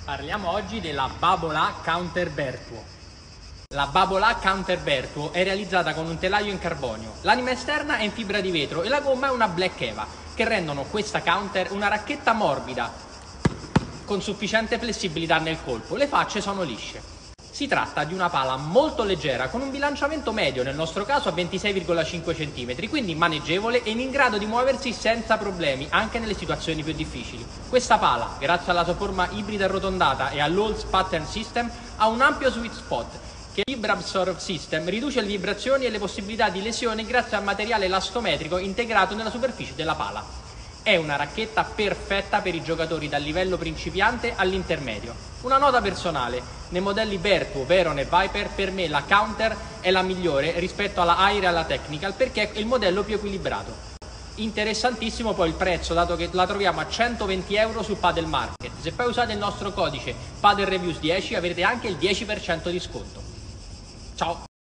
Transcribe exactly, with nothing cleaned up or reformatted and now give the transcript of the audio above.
Parliamo oggi della Babolat Counter Virtuo. La Babolat Counter Virtuo è realizzata con un telaio in carbonio, l'anima esterna è in fibra di vetro e la gomma è una Black Eva, che rendono questa counter una racchetta morbida con sufficiente flessibilità nel colpo. Le facce sono lisce. Si tratta di una pala molto leggera con un bilanciamento medio, nel nostro caso a ventisei virgola cinque centimetri, quindi maneggevole e in grado di muoversi senza problemi anche nelle situazioni più difficili. Questa pala, grazie alla sua forma ibrida arrotondata e all'Halls Pattern System, ha un ampio sweet spot che il Vibra-Absorb System riduce le vibrazioni e le possibilità di lesione grazie al materiale elastometrico integrato nella superficie della pala. È una racchetta perfetta per i giocatori dal livello principiante all'intermedio. Una nota personale: nei modelli Virtuo, Veron e Viper per me la Counter è la migliore rispetto alla Air e alla Technical perché è il modello più equilibrato. Interessantissimo poi il prezzo, dato che la troviamo a centoventi euro su Padel Market. Se poi usate il nostro codice Padel Reviews dieci avrete anche il dieci per cento di sconto. Ciao!